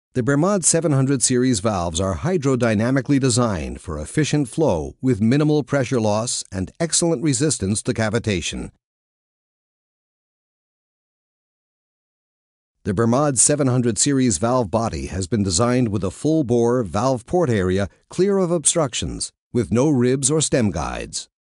The Bermad 700 series valves are hydro-dynamically designed for efficient flow with minimal pressure loss and excellent resistance to cavitation. The Bermad 700 series valve body has been designed with a full-bore valve port area clear of obstructions, with no ribs or stem guides.